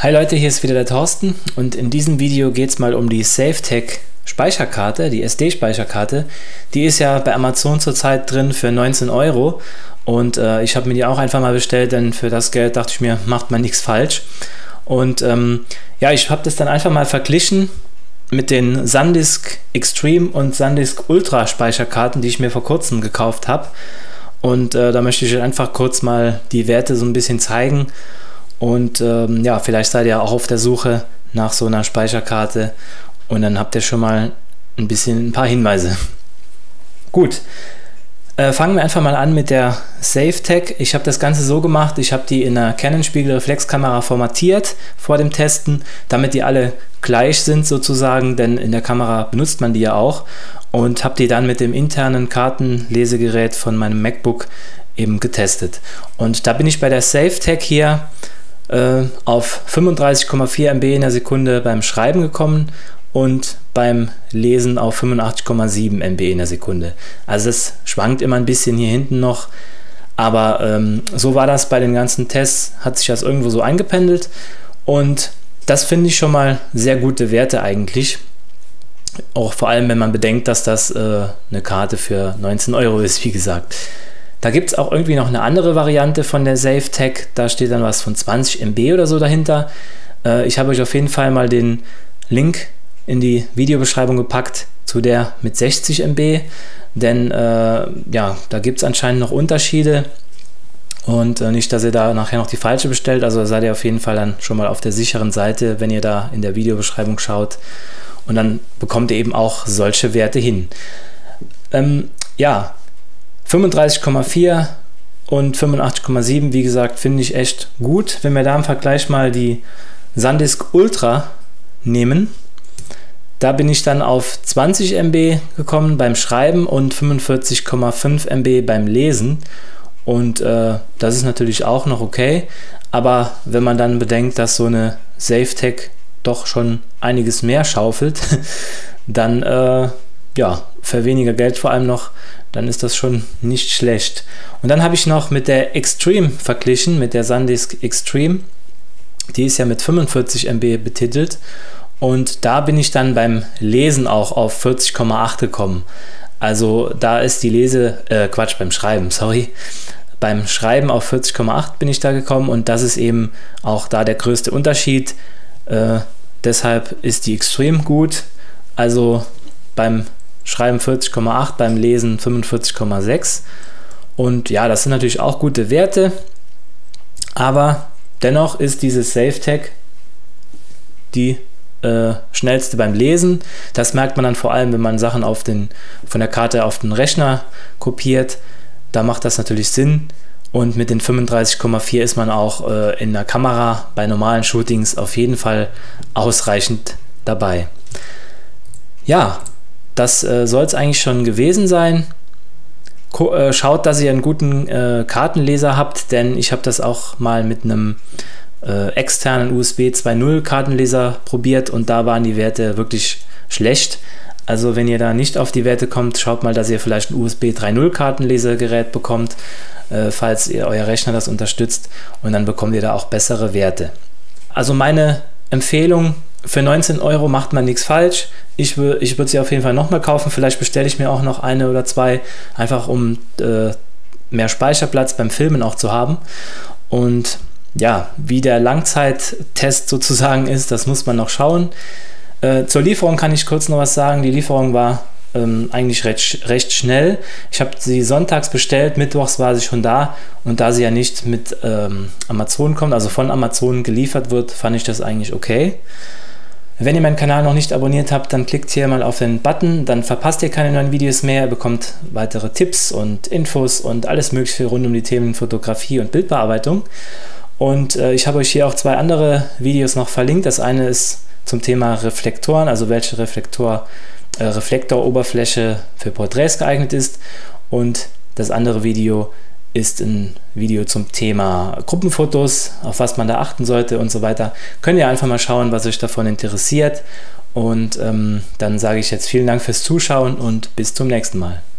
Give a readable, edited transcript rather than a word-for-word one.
Hi Leute, hier ist wieder der Thorsten und in diesem Video geht es mal um die SafeTech Speicherkarte, die SD-Speicherkarte. Die ist ja bei Amazon zurzeit drin für 19 Euro und ich habe mir die auch einfach mal bestellt, denn für das Geld dachte ich mir, macht man nichts falsch. Und ja, ich habe das dann einfach mal verglichen mit den SanDisk Extreme und SanDisk Ultra Speicherkarten, die ich mir vor kurzem gekauft habe. Und da möchte ich einfach kurz mal die Werte so ein bisschen zeigen. Und ja, vielleicht seid ihr auch auf der Suche nach so einer Speicherkarte und dann habt ihr schon mal ein paar Hinweise. Gut, fangen wir einfach mal an mit der SafeTech. Ich habe das Ganze so gemacht, ich habe die in einer Canon Spiegelreflexkamera formatiert vor dem Testen, damit die alle gleich sind sozusagen, denn in der Kamera benutzt man die ja auch, und habe die dann mit dem internen Kartenlesegerät von meinem MacBook eben getestet. Und da bin ich bei der SafeTech hier auf 35,4 MB in der Sekunde beim Schreiben gekommen und beim Lesen auf 85,7 MB in der Sekunde. Also es schwankt immer ein bisschen hier hinten noch, aber so war das bei den ganzen Tests, hat sich das irgendwo so eingependelt und das finde ich schon mal sehr gute Werte eigentlich. Auch vor allem, wenn man bedenkt, dass das eine Karte für 19 Euro ist, wie gesagt. Da gibt es auch irgendwie noch eine andere Variante von der SafeTech, da steht dann was von 20 MB oder so dahinter. Ich habe euch auf jeden Fall mal den Link in die Videobeschreibung gepackt zu der mit 60 MB, denn ja, da gibt es anscheinend noch Unterschiede und nicht, dass ihr da nachher noch die falsche bestellt, also seid ihr auf jeden Fall dann schon mal auf der sicheren Seite, wenn ihr da in der Videobeschreibung schaut, und dann bekommt ihr eben auch solche Werte hin. Ja, 35,4 und 85,7, wie gesagt, finde ich echt gut. Wenn wir da im Vergleich mal die SanDisk Ultra nehmen, da bin ich dann auf 20 MB gekommen beim Schreiben und 45,5 MB beim Lesen. Und das ist natürlich auch noch okay. Aber wenn man dann bedenkt, dass so eine SafeTech doch schon einiges mehr schaufelt, dann ja, für weniger Geld vor allem noch, dann ist das schon nicht schlecht. Und dann habe ich noch mit der Extreme verglichen, mit der SanDisk Extreme. Die ist ja mit 45 MB betitelt und da bin ich dann beim Lesen auch auf 40,8 gekommen. Also da ist die beim Schreiben, sorry. Beim Schreiben auf 40,8 bin ich da gekommen und das ist eben auch da der größte Unterschied. Deshalb ist die Extreme gut. Also beim Schreiben 40,8, beim Lesen 45,6. Und ja, das sind natürlich auch gute Werte, aber dennoch ist diese SafeTech die schnellste beim Lesen. Das merkt man dann vor allem, wenn man Sachen von der Karte auf den Rechner kopiert. Da macht das natürlich Sinn. Und mit den 35,4 ist man auch in der Kamera bei normalen Shootings auf jeden Fall ausreichend dabei. Ja, das soll es eigentlich schon gewesen sein. Schaut, dass ihr einen guten Kartenleser habt, denn ich habe das auch mal mit einem externen USB 2.0 Kartenleser probiert und da waren die Werte wirklich schlecht. Also wenn ihr da nicht auf die Werte kommt, schaut mal, dass ihr vielleicht ein USB 3.0 Kartenlesergerät bekommt, falls euer Rechner das unterstützt, und dann bekommt ihr da auch bessere Werte. Also meine Empfehlung: für 19 Euro macht man nichts falsch. Ich würde sie auf jeden Fall nochmal kaufen. Vielleicht bestelle ich mir auch noch eine oder zwei, einfach um mehr Speicherplatz beim Filmen auch zu haben. Und ja, wie der Langzeittest sozusagen ist, das muss man noch schauen. Zur Lieferung kann ich kurz noch was sagen. Die Lieferung war eigentlich recht schnell. Ich habe sie sonntags bestellt, mittwochs war sie schon da, und da sie ja nicht mit Amazon kommt, also von Amazon geliefert wird, fand ich das eigentlich okay. Wenn ihr meinen Kanal noch nicht abonniert habt, dann klickt hier mal auf den Button, dann verpasst ihr keine neuen Videos mehr, ihr bekommt weitere Tipps und Infos und alles mögliche rund um die Themen Fotografie und Bildbearbeitung. Und ich habe euch hier auch zwei andere Videos noch verlinkt. Das eine ist zum Thema Reflektoren, also welche Reflektoroberfläche für Porträts geeignet ist, und das andere Video ist ein Video zum Thema Gruppenfotos, auf was man da achten sollte und so weiter. Könnt ihr einfach mal schauen, was euch davon interessiert, und dann sage ich jetzt vielen Dank fürs Zuschauen und bis zum nächsten Mal.